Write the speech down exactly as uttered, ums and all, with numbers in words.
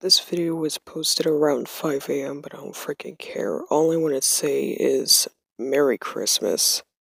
This video was posted around five A M, but I don't freaking care. All I want to say is Merry Christmas.